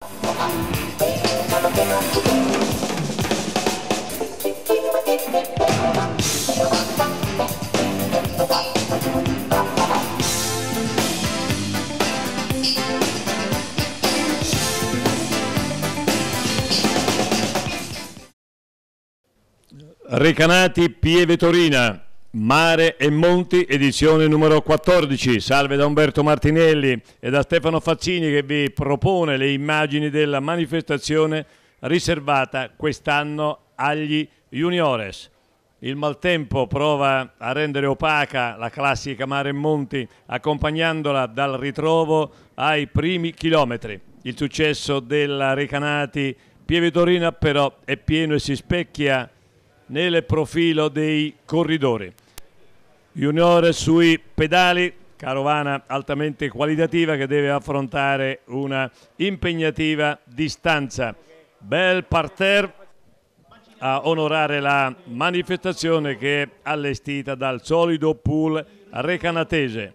Recanati Pieve Torina, Mare e Monti, edizione numero 14. Salve da Umberto Martinelli e da Stefano Fazzini che vi propone le immagini della manifestazione riservata quest'anno agli juniores. Il maltempo prova a rendere opaca la classica Mare e Monti, accompagnandola dal ritrovo ai primi chilometri. Il successo della Recanati Pieve Torina però è pieno e si specchia nel profilo dei corridori. Junior sui pedali, carovana altamente qualitativa che deve affrontare una impegnativa distanza. Bel parterre a onorare la manifestazione che è allestita dal solido pool recanatese.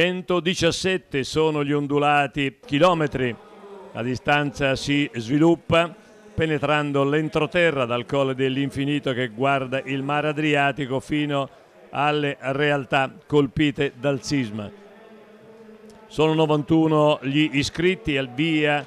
117 sono gli ondulati chilometri, la distanza si sviluppa penetrando l'entroterra dal Colle dell'Infinito che guarda il mare Adriatico fino alle realtà colpite dal sisma. Sono 91 gli iscritti, al via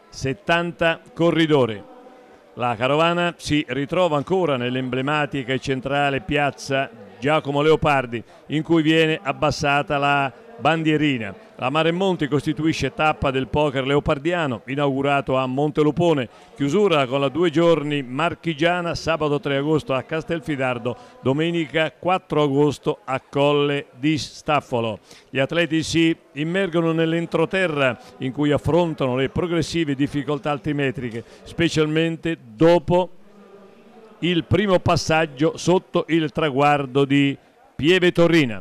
70 corridori. La carovana si ritrova ancora nell'emblematica e centrale piazza Giacomo Leopardi, in cui viene abbassata la bandierina. La Mare e Monti costituisce tappa del poker leopardiano, inaugurato a Montelupone, chiusura con la 2 giorni marchigiana, sabato 3 agosto a Castelfidardo, domenica 4 agosto a Colle di Staffolo. Gli atleti si immergono nell'entroterra in cui affrontano le progressive difficoltà altimetriche, specialmente dopo il primo passaggio sotto il traguardo di Pieve Torina.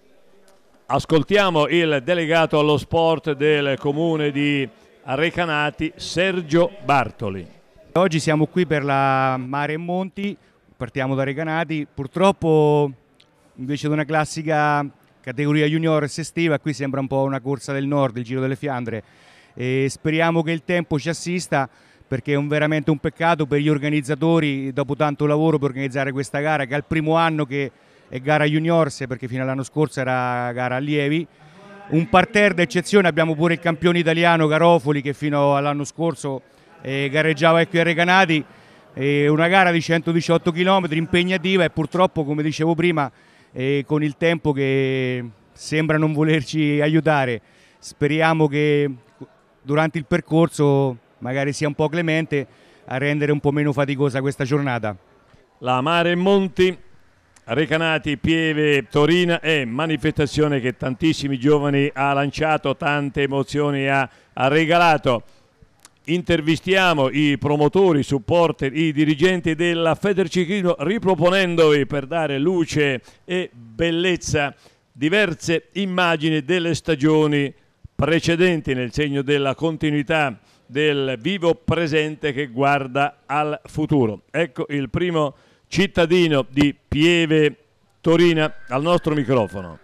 Ascoltiamo il delegato allo sport del comune di Recanati, Sergio Bartoli. Oggi siamo qui per la Mare e Monti, partiamo da Recanati. Purtroppo invece di una classica categoria juniores estiva, qui sembra un po' una corsa del nord, il Giro delle Fiandre. E speriamo che il tempo ci assista, perché è veramente un peccato per gli organizzatori, dopo tanto lavoro per organizzare questa gara, che è il primo anno che è gara juniors, perché fino all'anno scorso era gara allievi. Un parterre d'eccezione, abbiamo pure il campione italiano Garofoli che fino all'anno scorso gareggiava qui a Recanati. Una gara di 118 km impegnativa e purtroppo, come dicevo prima, con il tempo che sembra non volerci aiutare. Speriamo che durante il percorso magari sia un po' clemente a rendere un po' meno faticosa questa giornata. La Mare e Monti, Recanati Pieve Torina è manifestazione che tantissimi giovani ha lanciato, tante emozioni ha regalato. Intervistiamo i promotori, i supporter, i dirigenti della Federciclismo, riproponendovi per dare luce e bellezza diverse immagini delle stagioni precedenti nel segno della continuità del vivo presente che guarda al futuro. Ecco il primo cittadino di Pieve Torina al nostro microfono.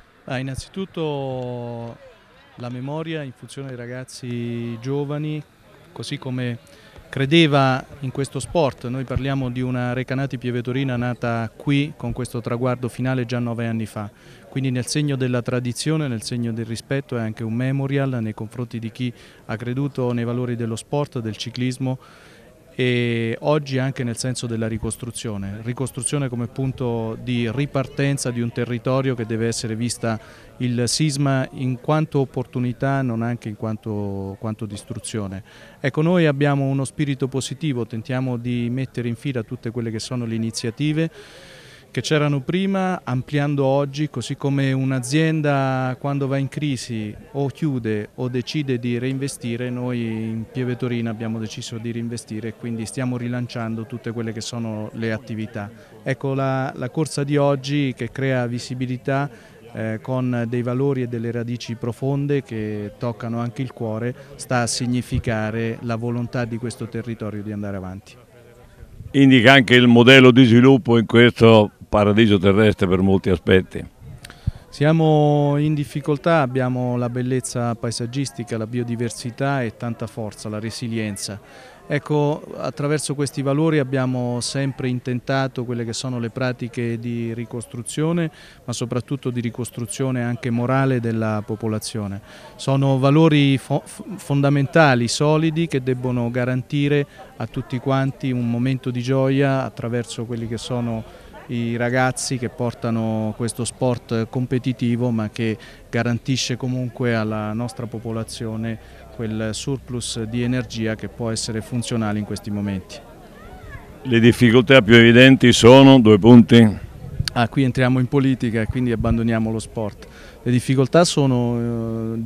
Innanzitutto la memoria in funzione dei ragazzi giovani, così come credeva in questo sport. Noi parliamo di una Recanati Pieve Torina nata qui con questo traguardo finale già 9 anni fa, quindi nel segno della tradizione, nel segno del rispetto, è anche un memorial nei confronti di chi ha creduto nei valori dello sport, del ciclismo, e oggi anche nel senso della ricostruzione come punto di ripartenza di un territorio che deve essere vista il sisma in quanto opportunità, non anche in quanto distruzione. Ecco, noi abbiamo uno spirito positivo, tentiamo di mettere in fila tutte quelle che sono le iniziative che c'erano prima, ampliando oggi, così come un'azienda quando va in crisi o chiude o decide di reinvestire, noi in Pieve Torina abbiamo deciso di reinvestire e quindi stiamo rilanciando tutte quelle che sono le attività. Ecco la corsa di oggi che crea visibilità con dei valori e delle radici profonde che toccano anche il cuore, sta a significare la volontà di questo territorio di andare avanti. Indica anche il modello di sviluppo in questo paradiso terrestre per molti aspetti. Siamo in difficoltà, abbiamo la bellezza paesaggistica, la biodiversità e tanta forza, la resilienza. Ecco, attraverso questi valori abbiamo sempre intentato quelle che sono le pratiche di ricostruzione, ma soprattutto di ricostruzione anche morale della popolazione. Sono valori fondamentali, solidi, che debbono garantire a tutti quanti un momento di gioia attraverso quelli che sono i ragazzi che portano questo sport competitivo, ma che garantisce comunque alla nostra popolazione quel surplus di energia che può essere funzionale in questi momenti. Le difficoltà più evidenti sono, 2 punti. Qui entriamo in politica e quindi abbandoniamo lo sport. Le difficoltà sono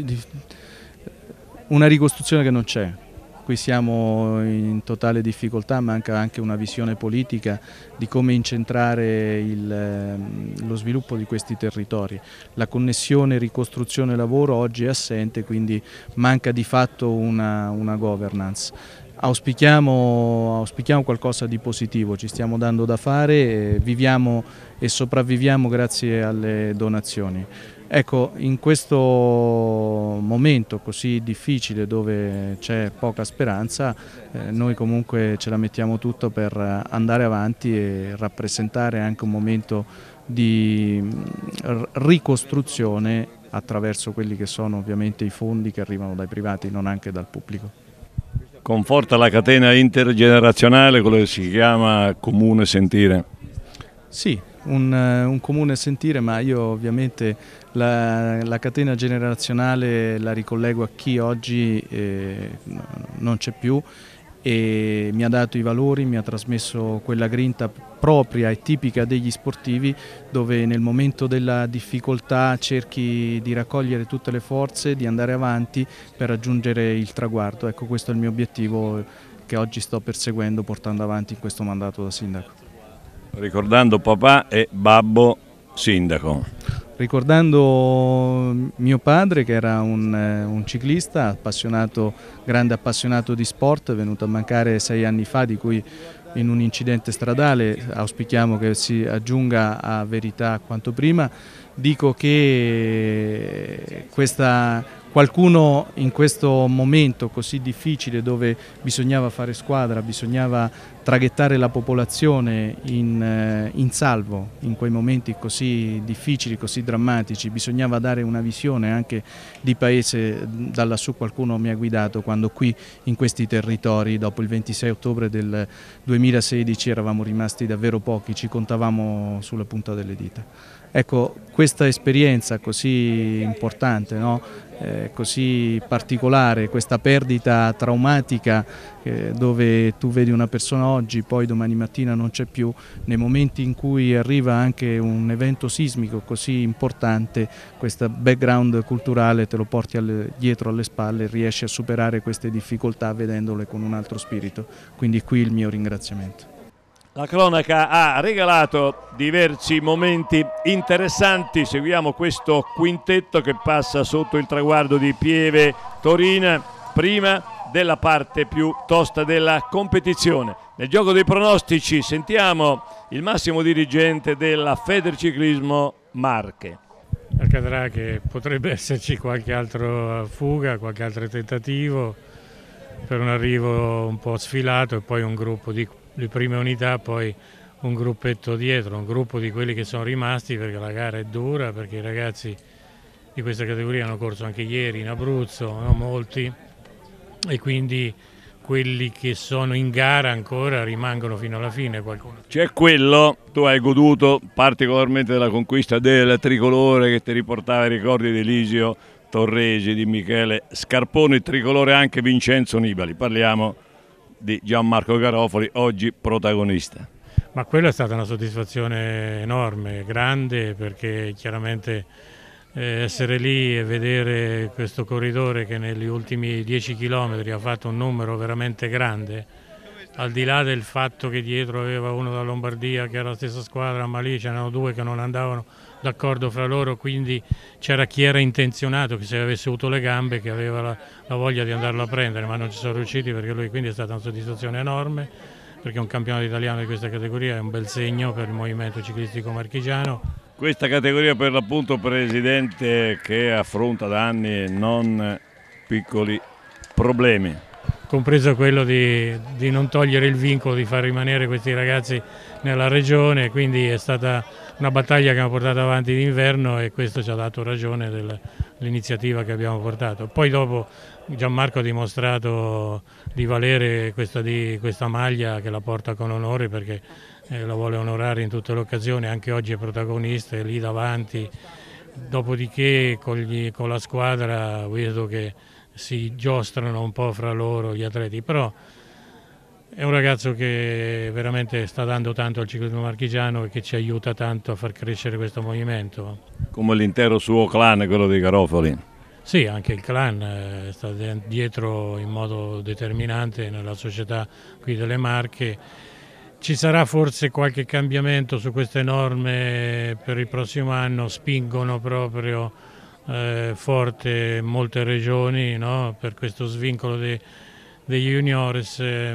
una ricostruzione che non c'è. Qui siamo in totale difficoltà, manca anche una visione politica di come incentrare lo sviluppo di questi territori. La connessione ricostruzione-lavoro oggi è assente, quindi manca di fatto una governance. Auspichiamo qualcosa di positivo, ci stiamo dando da fare, viviamo e sopravviviamo grazie alle donazioni. Ecco, in questo momento così difficile dove c'è poca speranza, noi comunque ce la mettiamo tutto per andare avanti e rappresentare anche un momento di ricostruzione attraverso quelli che sono ovviamente i fondi che arrivano dai privati, non anche dal pubblico. Conforta la catena intergenerazionale, quello che si chiama comune sentire. Sì, un comune sentire, ma io ovviamente la catena generazionale la ricollego a chi oggi non c'è più e mi ha dato i valori, mi ha trasmesso quella grinta propria e tipica degli sportivi, dove nel momento della difficoltà cerchi di raccogliere tutte le forze, di andare avanti per raggiungere il traguardo. Ecco, questo è il mio obiettivo che oggi sto perseguendo portando avanti in questo mandato da sindaco. Ricordando papà e babbo sindaco. Ricordando mio padre, che era un ciclista, grande appassionato di sport, venuto a mancare 6 anni fa, di cui in un incidente stradale, auspichiamo che si aggiunga a verità quanto prima. Dico che qualcuno in questo momento così difficile, dove bisognava fare squadra, bisognava traghettare la popolazione in salvo, in quei momenti così difficili, così drammatici, bisognava dare una visione anche di paese. Da lassù qualcuno mi ha guidato quando qui in questi territori, dopo il 26 ottobre del 2016, eravamo rimasti davvero pochi, ci contavamo sulla punta delle dita. Ecco, questa esperienza così importante, no? Così particolare, questa perdita traumatica dove tu vedi una persona oggi, poi domani mattina non c'è più, nei momenti in cui arriva anche un evento sismico così importante, questo background culturale te lo porti dietro alle spalle e riesci a superare queste difficoltà vedendole con un altro spirito. Quindi qui il mio ringraziamento. La cronaca ha regalato diversi momenti interessanti, seguiamo questo quintetto che passa sotto il traguardo di Pieve Torina, prima della parte più tosta della competizione. Nel gioco dei pronostici sentiamo il massimo dirigente della Federciclismo Marche. Accadrà che potrebbe esserci qualche altra fuga, qualche altro tentativo per un arrivo un po' sfilato e poi un gruppo di prime unità, poi un gruppetto dietro, un gruppo di quelli che sono rimasti, perché la gara è dura, perché i ragazzi di questa categoria hanno corso anche ieri in Abruzzo, no? Molti, e quindi quelli che sono in gara ancora rimangono fino alla fine. C'è quello, tu hai goduto particolarmente della conquista del tricolore che ti riportava i ricordi di Elisio Torresi, di Michele Scarponi, tricolore anche Vincenzo Nibali. Parliamo di Gianmarco Garofoli, oggi protagonista. Ma quella è stata una soddisfazione enorme, grande, perché chiaramente essere lì e vedere questo corridore che negli ultimi 10 km ha fatto un numero veramente grande, al di là del fatto che dietro aveva uno da Lombardia che era la stessa squadra, ma lì c'erano 2 che non andavano d'accordo fra loro, quindi c'era chi era intenzionato, che se avesse avuto le gambe, che aveva la voglia di andarlo a prendere, ma non ci sono riusciti, perché lui, quindi è stata una soddisfazione enorme, perché un campionato italiano di questa categoria è un bel segno per il movimento ciclistico marchigiano. Questa categoria per l'appunto, Presidente, che affronta da anni non piccoli problemi. Compreso quello di non togliere il vincolo di far rimanere questi ragazzi nella regione, quindi è stata una battaglia che abbiamo portato avanti d'inverno e questo ci ha dato ragione dell'iniziativa che abbiamo portato. Poi dopo Gianmarco ha dimostrato di valere questa maglia, che la porta con onore perché la vuole onorare in tutte le occasioni, anche oggi è protagonista, è lì davanti, dopodiché con la squadra vedo che si giostrano un po' fra loro gli atleti, però è un ragazzo che veramente sta dando tanto al ciclismo marchigiano e che ci aiuta tanto a far crescere questo movimento. Come l'intero suo clan, quello dei Garofoli. Sì, anche il clan sta dietro in modo determinante nella società qui delle Marche. Ci sarà forse qualche cambiamento su queste norme per il prossimo anno, spingono proprio forte molte regioni, no? Per questo svincolo degli juniores.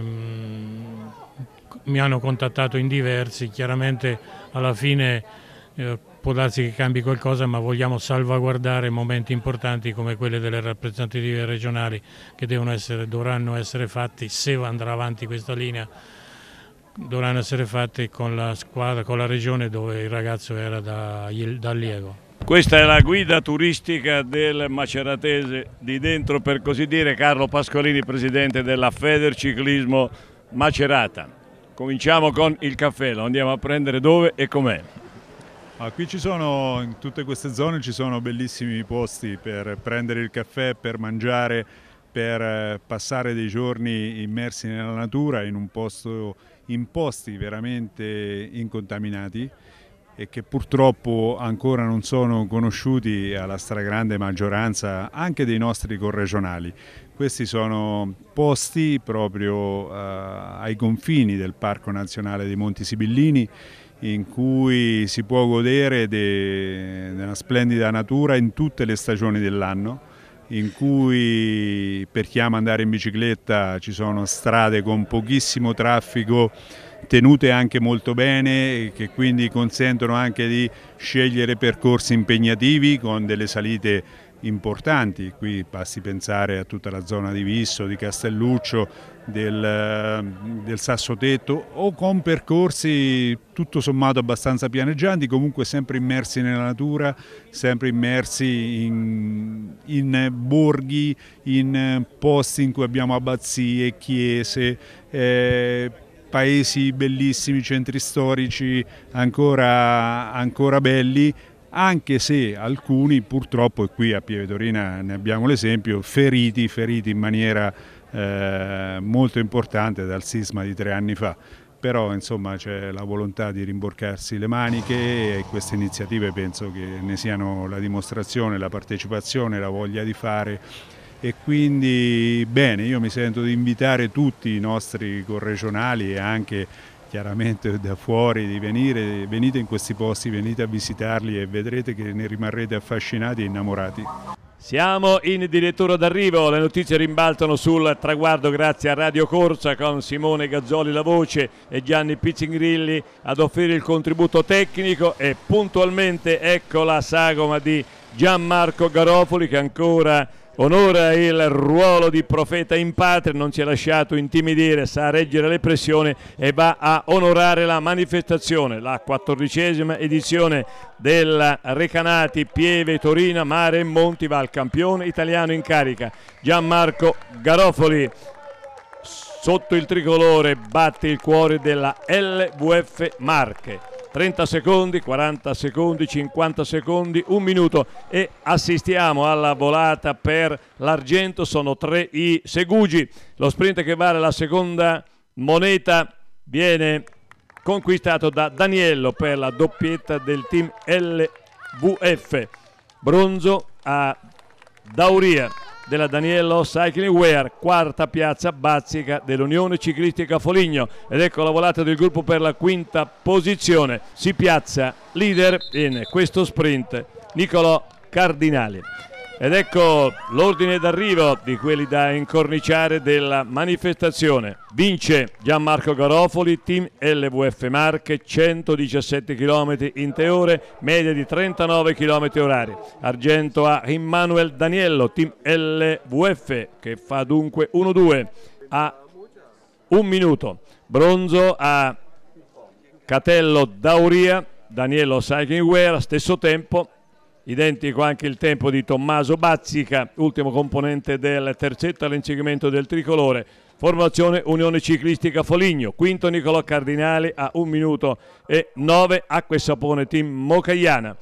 Mi hanno contattato in diversi, chiaramente alla fine può darsi che cambi qualcosa, ma vogliamo salvaguardare momenti importanti come quelli delle rappresentative regionali che dovranno essere fatti, se andrà avanti questa linea, dovranno essere fatti con la squadra, con la regione dove il ragazzo era da allievo. Questa è la guida turistica del maceratese di dentro, per così dire. Carlo Pasqualini, presidente della Federciclismo Macerata. Cominciamo con il caffè, lo andiamo a prendere dove e com'è? Qui ci sono, in tutte queste zone ci sono bellissimi posti per prendere il caffè, per mangiare, per passare dei giorni immersi nella natura in posti veramente incontaminati e che purtroppo ancora non sono conosciuti alla stragrande maggioranza anche dei nostri corregionali. Questi sono posti proprio ai confini del Parco Nazionale dei Monti Sibillini, in cui si può godere della splendida natura in tutte le stagioni dell'anno, in cui per chi ama andare in bicicletta ci sono strade con pochissimo traffico, tenute anche molto bene, che quindi consentono anche di scegliere percorsi impegnativi con delle salite importanti. Qui basti pensare a tutta la zona di Visso, di Castelluccio, del Sassotetto, o con percorsi tutto sommato abbastanza pianeggianti, comunque sempre immersi nella natura, sempre immersi in borghi, in posti in cui abbiamo abbazie, chiese, paesi bellissimi, centri storici ancora belli, anche se alcuni purtroppo, e qui a Pieve Torina ne abbiamo l'esempio, feriti in maniera molto importante dal sisma di 3 anni fa. Però insomma c'è la volontà di rimborcarsi le maniche e queste iniziative penso che ne siano la dimostrazione, la partecipazione, la voglia di fare. E quindi bene, io mi sento di invitare tutti i nostri corregionali e anche chiaramente da fuori di venite in questi posti, venite a visitarli e vedrete che ne rimarrete affascinati e innamorati. Siamo in addirittura d'arrivo, le notizie rimbalzano sul traguardo grazie a Radio Corsa con Simone Gazzoli la voce e Gianni Pizzingrilli ad offrire il contributo tecnico, e puntualmente ecco la sagoma di Gianmarco Garofoli che ancora onora il ruolo di profeta in patria, non si è lasciato intimidire, sa reggere le pressioni e va a onorare la manifestazione, la 14ª edizione della Recanati Pieve Torina Mare e Monti, va al campione italiano in carica Gianmarco Garofoli. Sotto il tricolore batte il cuore della LVF Marche. 30 secondi, 40 secondi, 50 secondi, 1 minuto e assistiamo alla volata per l'argento. Sono 3 i segugi. Lo sprint che vale la seconda moneta viene conquistato da Daniello per la doppietta del team LVF. Bronzo a Dauria della Daniello Cycling Wear, quarta piazza Bazzica dell'Unione Ciclistica Foligno, ed ecco la volata del gruppo per la quinta posizione. Si piazza leader in questo sprint Nicolò Cardinali. Ed ecco l'ordine d'arrivo di quelli da incorniciare della manifestazione. Vince Gianmarco Garofoli, team LVF Marche, 117 km in 3 ore, media di 39 km orari. Argento a Immanuel Daniello, team LVF, che fa dunque 1-2 a 1 minuto. Bronzo a Catello Dauria, Daniello Cycling Wear, stesso tempo. Identico anche il tempo di Tommaso Bazzica, ultimo componente del terzetto all'inseguimento del tricolore. Formazione Unione Ciclistica Foligno. Quinto Nicolò Cardinali a 1 minuto e 9. Acqua e Sapone team Mocaiana.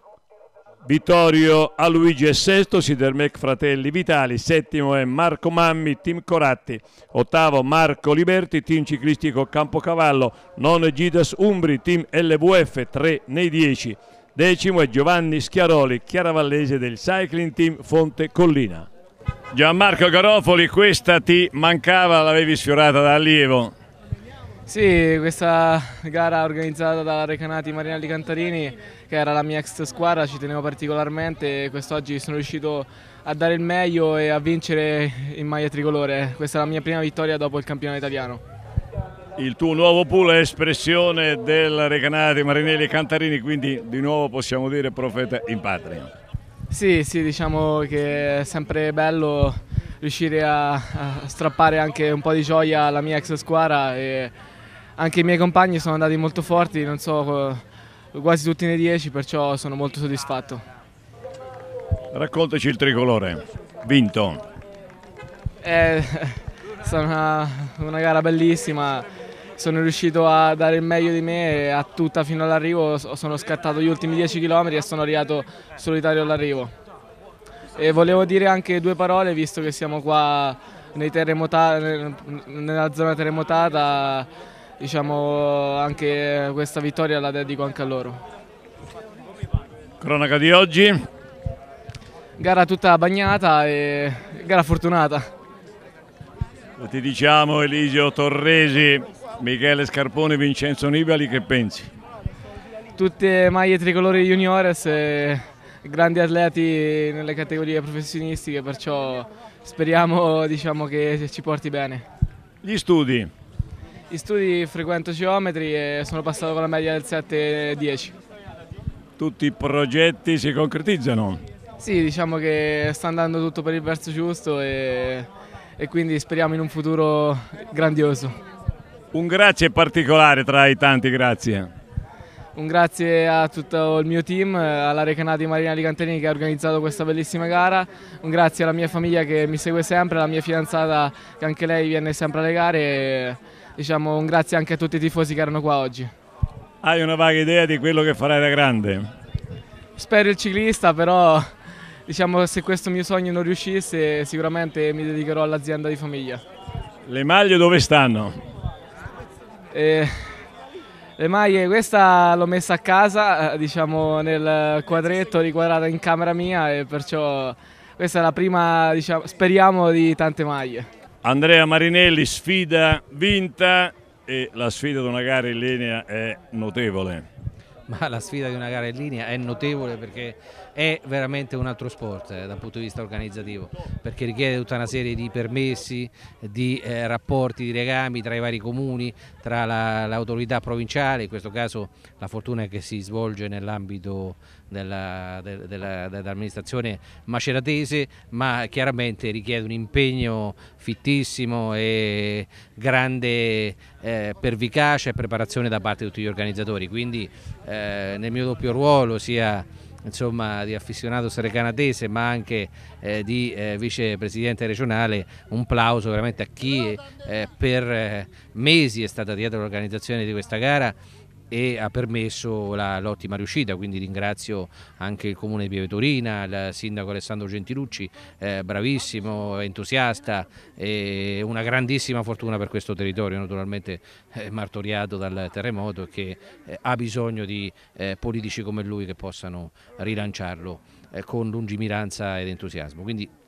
Vittorio a Luigi è sesto, Sidermec Fratelli Vitali. Settimo è Marco Mammi, team Coratti. Ottavo Marco Liberti, team ciclistico Campocavallo. Nono Gidas Umbri, team LVF, 3 nei 10. Decimo è Giovanni Schiaroli, chiaravallese del Cycling Team Fonte Collina. Gianmarco Garofoli, questa ti mancava, l'avevi sfiorata da allievo? Sì, questa gara organizzata da Recanati Marinelli Cantarini, che era la mia ex squadra, ci tenevo particolarmente e quest'oggi sono riuscito a dare il meglio e a vincere in maglia tricolore. Questa è la mia prima vittoria dopo il campionato italiano. Il tuo nuovo pool è espressione del Recanati Marinelli Cantarini, quindi di nuovo possiamo dire profeta in patria. Sì, diciamo che è sempre bello riuscire a strappare anche un po' di gioia alla mia ex squadra e anche i miei compagni sono andati molto forti, non so, quasi tutti nei 10, perciò sono molto soddisfatto. Raccontaci il tricolore, vinto. È stata una gara bellissima. Sono riuscito a dare il meglio di me a tutta fino all'arrivo, sono scattato gli ultimi 10 km e sono arrivato solitario all'arrivo. E volevo dire anche 2 parole, visto che siamo qua nella zona terremotata, diciamo anche questa vittoria la dedico anche a loro. Cronaca di oggi? Gara tutta bagnata e gara fortunata. Ti diciamo Elisio Torresi, Michele Scarpone, Vincenzo Nibali, che pensi? Tutte maglie tricolori juniores e grandi atleti nelle categorie professionistiche, perciò speriamo, diciamo, che ci porti bene. Gli studi? Gli studi frequento geometri e sono passato con la media del 7-10. Tutti i progetti si concretizzano? Sì, diciamo che sta andando tutto per il verso giusto e quindi speriamo in un futuro grandioso. Un grazie particolare tra i tanti grazie. Un grazie a tutto il mio team, alla Recanati Marinelli Cantarini che ha organizzato questa bellissima gara, un grazie alla mia famiglia che mi segue sempre, alla mia fidanzata che anche lei viene sempre alle gare e diciamo un grazie anche a tutti i tifosi che erano qua oggi. Hai una vaga idea di quello che farai da grande? Spero il ciclista, però diciamo se questo mio sogno non riuscisse sicuramente mi dedicherò all'azienda di famiglia. Le maglie dove stanno? Le maglie, questa l'ho messa a casa, diciamo nel quadretto riquadrata in camera mia e perciò questa è la prima, diciamo, speriamo, di tante maglie. Andrea Marinelli, sfida vinta e la sfida di una gara in linea è notevole. Ma la sfida di una gara in linea è notevole perché è veramente un altro sport dal punto di vista organizzativo, perché richiede tutta una serie di permessi, di rapporti, di legami tra i vari comuni, tra l'autorità provinciale, in questo caso la fortuna è che si svolge nell'ambito dell'amministrazione maceratese, ma chiaramente richiede un impegno fittissimo e grande pervicacia e preparazione da parte di tutti gli organizzatori, quindi nel mio doppio ruolo sia insomma di affezionato recanatese ma anche di vicepresidente regionale, un plauso veramente a chi per mesi è stata dietro l'organizzazione di questa gara e ha permesso l'ottima riuscita, quindi ringrazio anche il comune di Pieve Torina, il sindaco Alessandro Gentilucci, bravissimo, entusiasta e una grandissima fortuna per questo territorio naturalmente martoriato dal terremoto e che ha bisogno di politici come lui che possano rilanciarlo con lungimiranza ed entusiasmo, quindi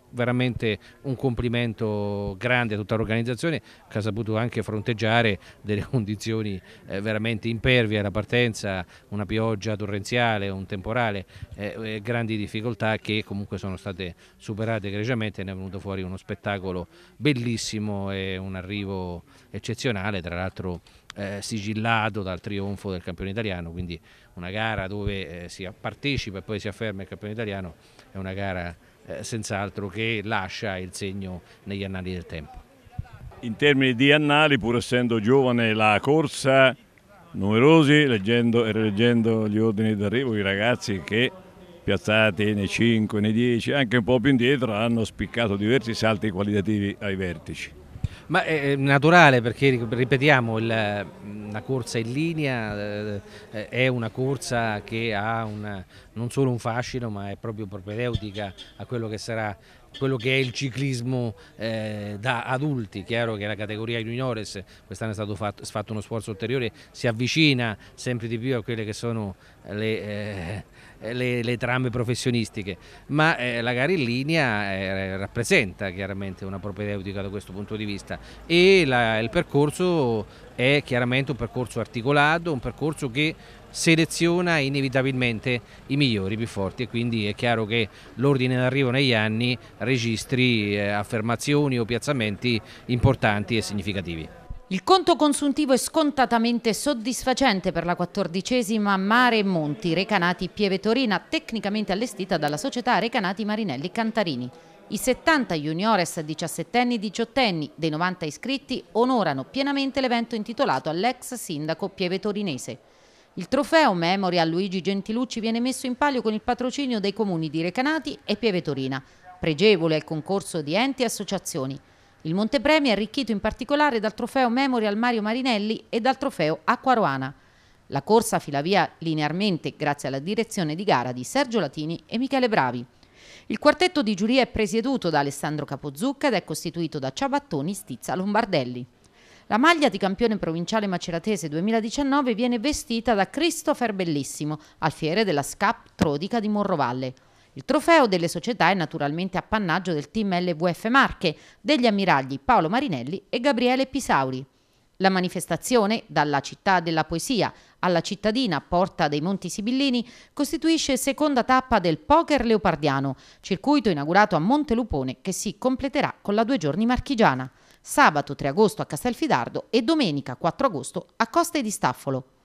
veramente un complimento grande a tutta l'organizzazione che ha saputo anche fronteggiare delle condizioni veramente impervie alla partenza, una pioggia torrenziale, un temporale, grandi difficoltà che comunque sono state superate egregiamente e ne è venuto fuori uno spettacolo bellissimo e un arrivo eccezionale, tra l'altro sigillato dal trionfo del campione italiano, quindi una gara dove si partecipa e poi si afferma il campione italiano è una gara senz'altro che lascia il segno negli annali del tempo. In termini di annali, pur essendo giovane la corsa, numerosi, leggendo e rileggendo gli ordini d'arrivo, i ragazzi che piazzati nei 5, nei 10, anche un po' più indietro, hanno spiccato diversi salti qualitativi ai vertici. Ma è naturale perché, ripetiamo, una corsa in linea è una corsa che ha non solo un fascino, ma è proprio propedeutica a quello che sarà quello che è il ciclismo da adulti. Chiaro che la categoria juniores quest'anno è stato fatto uno sforzo ulteriore, si avvicina sempre di più a quelle che sono le trame professionistiche, ma la gara in linea rappresenta chiaramente una propedeutica da questo punto di vista e il percorso è chiaramente un percorso articolato, un percorso che seleziona inevitabilmente i migliori, i più forti, e quindi è chiaro che l'ordine d'arrivo negli anni registri affermazioni o piazzamenti importanti e significativi. Il conto consuntivo è scontatamente soddisfacente per la 14ª Mare e Monti Recanati Pieve Torina, tecnicamente allestita dalla società Recanati Marinelli Cantarini. I 70 juniores 17enni e 18enni dei 90 iscritti onorano pienamente l'evento intitolato all'ex sindaco pievetorinese. Il trofeo Memorial Luigi Gentilucci viene messo in palio con il patrocinio dei comuni di Recanati e Pieve Torina. Pregevole è il concorso di enti e associazioni. Il montepremi è arricchito in particolare dal trofeo Memorial Mario Marinelli e dal trofeo Acqua Roana. La corsa fila via linearmente grazie alla direzione di gara di Sergio Latini e Michele Bravi. Il quartetto di giuria è presieduto da Alessandro Capozucca ed è costituito da Ciabattoni, Stizza, Lombardelli. La maglia di campione provinciale maceratese 2019 viene vestita da Christopher Bellissimo, alfiere della SCAP Trodica di Morrovalle. Il trofeo delle società è naturalmente appannaggio del team LVF Marche, degli ammiragli Paolo Marinelli e Gabriele Pisauri. La manifestazione, dalla città della poesia alla cittadina Porta dei Monti Sibillini, costituisce seconda tappa del Poker Leopardiano, circuito inaugurato a Montelupone che si completerà con la 2 giorni marchigiana. Sabato 3 agosto a Castelfidardo e domenica 4 agosto a Coste di Staffolo.